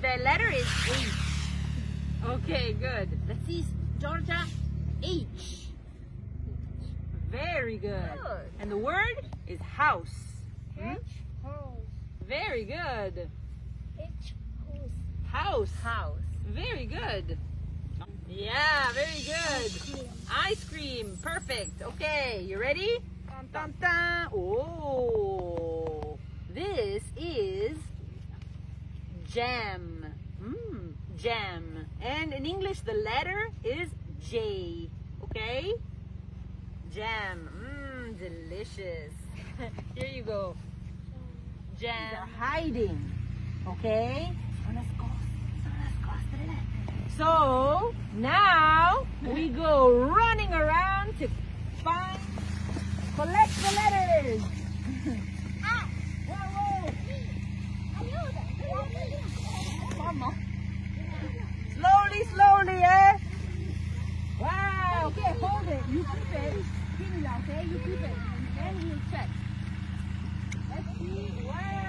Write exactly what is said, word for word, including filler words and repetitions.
The letter is H. Okay, good. Let's see, Georgia. H. Very good. Good. And the word is house. H. House. Very good. H. House. House. House. Very good. Yeah, very good. Ice cream. Perfect. Okay, you ready? Dun, dun, dun. Oh, this is jam. Mm, jam. And in English, the letter is J. Okay? Jam. Mmm, delicious. Here you go. Jam. Hiding. Okay? So now we go running around to find, collect the letters. Ah, whoa, whoa. Slowly, slowly, eh? Wow. Okay, hold it. You keep it. Okay, you keep it. And then you check. Let's see. Wow.